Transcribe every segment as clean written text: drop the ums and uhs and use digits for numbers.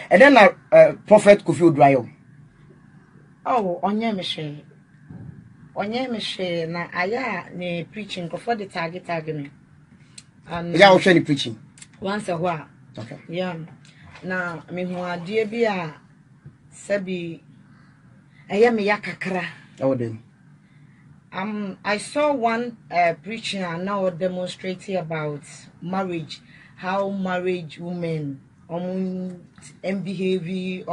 And then Prophet Kofi Oduro. Oh, onye me na aya ne preaching for the target me. And yeah, I was preaching once a while. Okay. Yeah. Na me hu ade bia sabi aya me yakakra. Oh then. I saw one preaching and now demonstrating about marriage, how marriage women behave,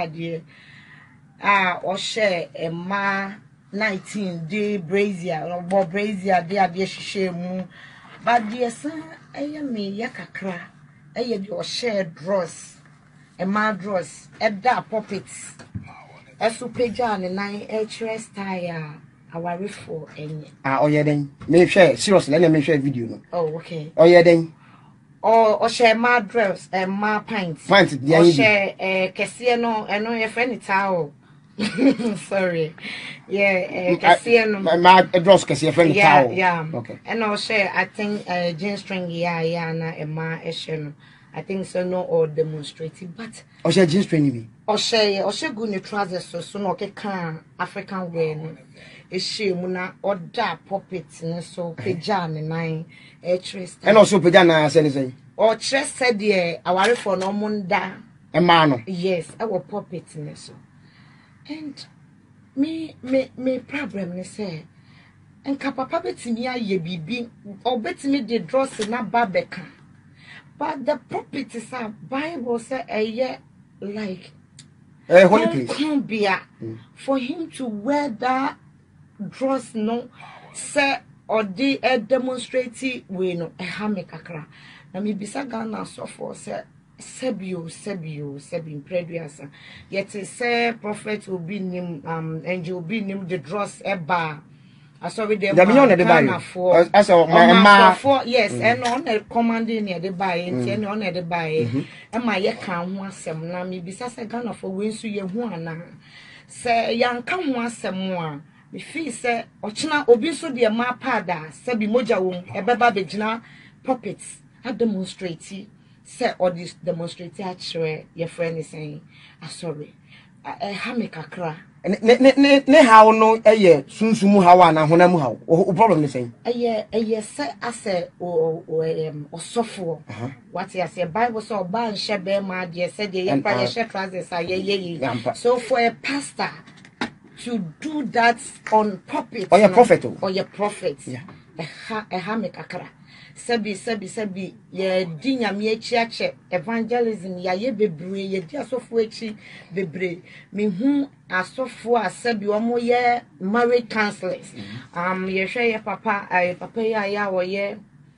or share a ma 19-day brazier or brazier they share but dear son, I am me yakakra, I am your share dross, a ma dross, at that puppets. As to Pejan and 9 HS tire. Our for any. Oh yeah then. Me share seriously. Let me share video no. Oh okay. Oh yeah then. Or share my dress and my pints. Pant. Or share Cassiano and no your friend towel. Sorry. Yeah, Cassiano. My dress Cassia friend towel. Yeah. Okay. And I'll share I think jean string yeah na and my esheno. I think so no or demonstrating but or share jeans training me. Or share good trousers so no can African wear. Muna or da puppets and so pejan and 9 and also pejana anything. Or chest said dear, our for no munda a man. Yes, our puppets and so. And me problem they say. And Kapapa bet me ye be or bet me the dross in a babeka. But the puppet is a Bible say a year like Holy place. For him to wear that draws no say or they demonstrate we no a hamekakra na me bisa Ghana so for say sebio preduasa yet say prophet Obinim angel Obinim the draws eba sorry the Ghana for as my for yes and on the commanding near the buy and on the buy and my ye kan ho asem na me bisa say Ghana for we nso ye hu ana say yan kan ho asem a me feel say ochina obi so de ma pada say bi moja wom ebeba begina puppets a demonstrate say or this demonstrate actually your friend is saying sorry ha me kakra ne how no sunsumu how na honamu how o problem is saying say ase osofo what you say Bible so ban shebe ma de say de ye pra ye share trousers ye so for a pastor to do that on pulpit or your prophet yeah ha me kakra sabi ye di nyame echi ache evangelism ya ye bebre ye di asofo echi bebre me hu asofo asabi omo ye marriage counselors ye hwe ye papa ya wo ye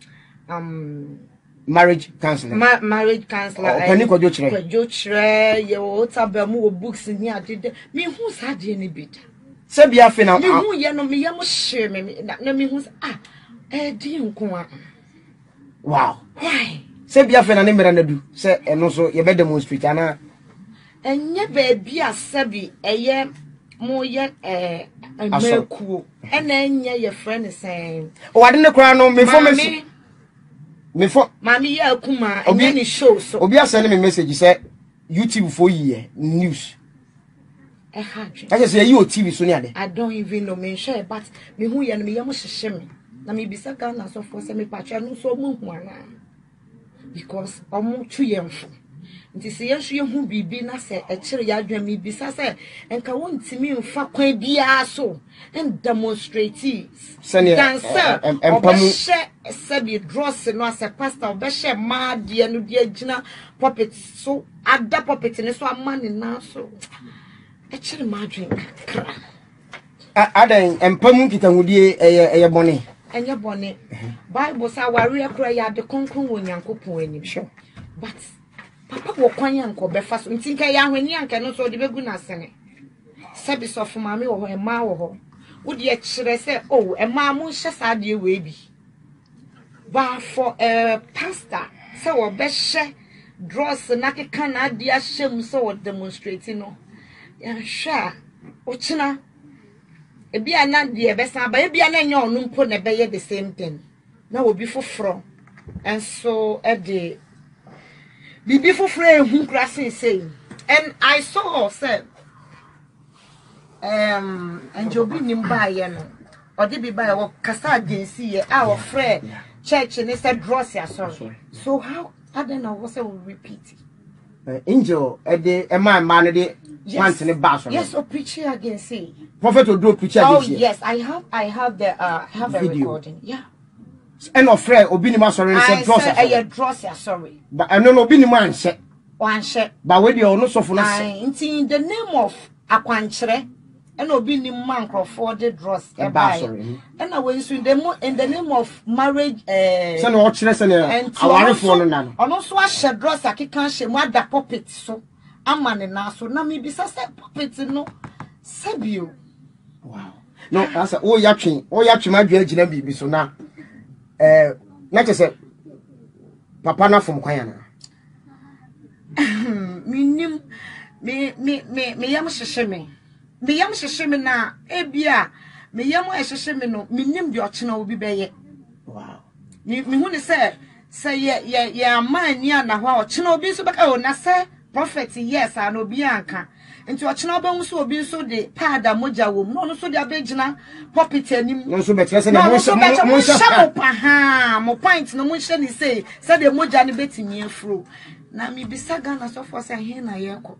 marriage counselor marriage counselor pani ko jo chire ye o tabamu o books ni adede me hu sade ni bida sabi afi na me hu ye no me ye mo hye me na me hu di nko a wow why sabi afi na ne mera na du se eno so ye be demonstrate ana enye ba bia sabi eye mo ye mekuo ena enye ye friend say o wade ne kura no me for mami ya kuma enye ni show so obi asend me message say YouTube for year news I just say you TV so near I don't even know me share but me hu ye no me yam hyehye me na me bisa Ghana so for say me patwa no so mo hu ana because omo tu yemfo nti se yesu ye hu bibi na se e kire ya adwa me bisa say enka wontimi mfa kwan bia so and demonstrate dancer empamu sabi dross no as a pastor obehye ma de no de agina puppet so ada puppet ne so amane na so e kire ma adwen kra adan empamu kitahudie eye bone enye bone Bible say ware akra ya de konkron wo Nyankopon anim sure but papa wo kwan yanko befa so ntinka ya hwani anka no so de begu na sene sabi so fo mame wo ho e ma wo ho wo de kire say oh e ma mo hye sa de we bi ba for pastor say wo be hye dross na keka na de a hyem so wo demonstrate no ya hwa o china ebia na de be san ba ebia na nya onu mpo na be ye the same thing na obi foforo and so e de bibi foforo ehu krasin say And I saw said and Obinim buy no or did be buy or Kasa against our friend church and they said dross ya sorry. So how I don't know what I will repeat it. Angel at the man the pants in the bathroom. Yes, or preaching against say. Prophet Oduro preach against. Oh yes, I have the have a recording. Yeah. And of friend Obinim sorry said dross ya dross ya sorry. But I know Obinim said one share. But when you are not so for in the name of Akwanchere and Obinim man for the dross and I went in the name of marriage and also I share dross I can't share what the puppet so I'm man now so now maybe say puppet no Sabio. Wow. No, I said oh yachi my jina bibi so now not just say Papa na from Kwayana. Me yam shishimi. Me yam shishimi na ebia. Me yam shishimi no. Me nim di ochina obi beye. Wow. Me huni say ye man ya na hwa ochina obi so beka o na say prophet yes and obi anka. Nti ochina obi nso obi nso de pada moja wom. No so de abegina Pulpit anim. No so betre say na mo ha mo point no mo hye ni say de moja ne betimi afro. Na mi bisaga na so for say he na Nyarko.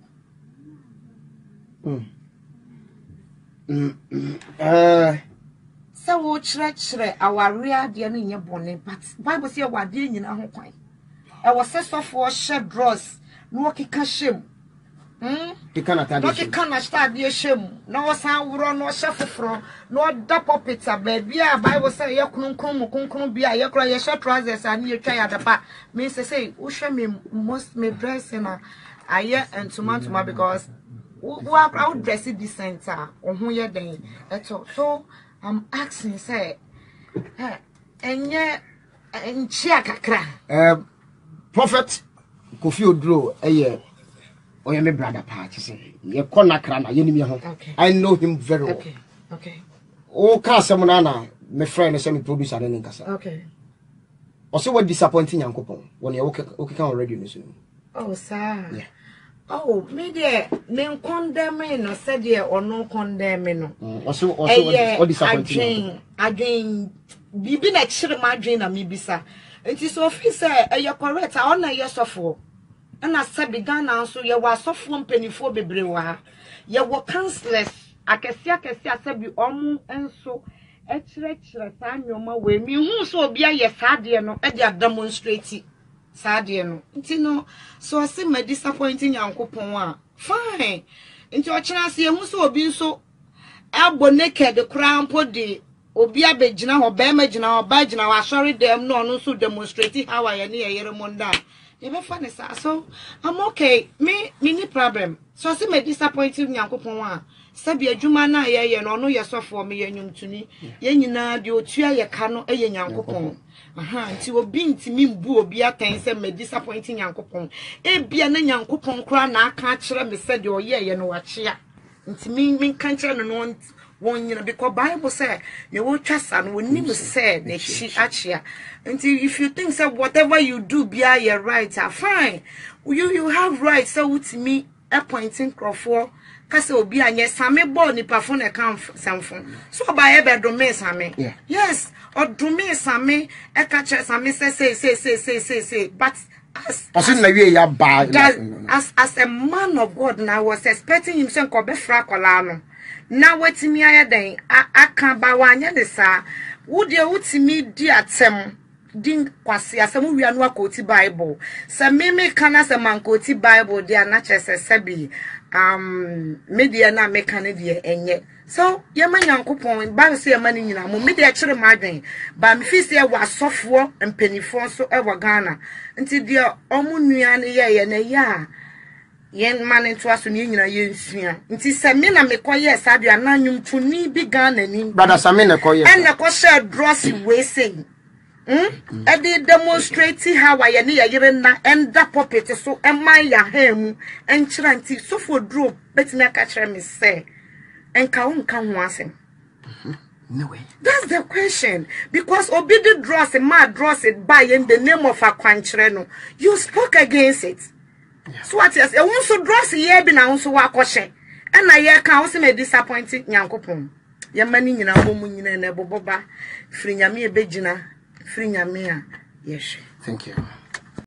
So wo chire aware de na nye bone but Bible say wade nyina ho kwan. E wo se so for shed dross no kika shem. The Canada. No kika start de shem. No san wuro no hye foforo no da Pulpit baby a Bible say ye kunkun bia ye kra ye short trousers and ye twa ya dapa. Me say wo hwe me most me dress na aye and tuma because we are dress decent ohun ye den eto so I'm asking say enye enchia kakra Prophet Kofi Oduro oh, my brother part, say, you corner crana, you know him. I know him very well. Okay. Oh, Casamonana, my friend, is semi producer in Casa. Okay. Also, what disappointing young couple when you okay already listen. Oh, sir. Yeah. Oh, me there, men condemn no said ye or no condemn no. Also, what disappointing. I dream, be na chire my dream, and me bisa. It is officer, you're correct, I honor your software. And I said, began also, you were soft one penny for Bebrewa. You were counselors. I can see, I said, you almost and so. A church, time your ma way. Me who so be a yes, no, and they are demonstrating. Sadiano. No, so I see my disappointing young couple. Fine. Into a chance, you who so be so. Elbow naked, the crown put the Obia Bejina or Bemajina or Bajina. I sorry, them no so demonstrating how I near Yeremonda. You funny, so I'm okay. Me no problem. So I see my disappointing young couple. Sabi adwuma na ye no no ye sofo me yanyumtuni ye nyina de otua ye ka no ye nyankopon aha nti obi ntimi mbu obi akan se me disappointing nyankopon e bia na nyankopon kra na aka kire me se de oye no wachia nti mi kan kire no won nyina because Bible say ye wo twasa no woni me say na chi achia nti if you think say whatever you do bia you right fine you have right so utimi appointing crofo kase obi anye same ball ni pafo na kan samfo so ba ye be do me same yes or do me same e ka che same say but as a man of God now I was expecting him say ko be fra kola no na watimi aye den aka ba wanya de sa wo de wutimi di atem din kwase asem wi anu akoti Bible se meme kana se mankoti Bible dia na chese sebi media na meka ne de enye so ye manyankopon ba se ye mani nyina mo media kire madwen ba me fi se ye wasofo empanifo so e wa Ghana nti de omu nua ne ye na ya yen man to aso ne nyina ye nsua nti se me na mekoye sadua na nwumtuni bi Ghana ni brother same na koye en na ko share dross we say e dey demonstrate how I ne yire na and that Pulpit so e man ya hemu en kira nti so for drop betimi aka kire me say enka wonka ho asem no way that's the question because obi dross it by in the name of akwanchere no you spoke against it So what yes, e won so dress ye bi na won so wa kwhye. E na ye kan wo se me disappointed Nyankopon. Ye mani nyina bo mu nyina na eboboba. Firi nyame e begina. Firi nyame a ye hwe. Thank you.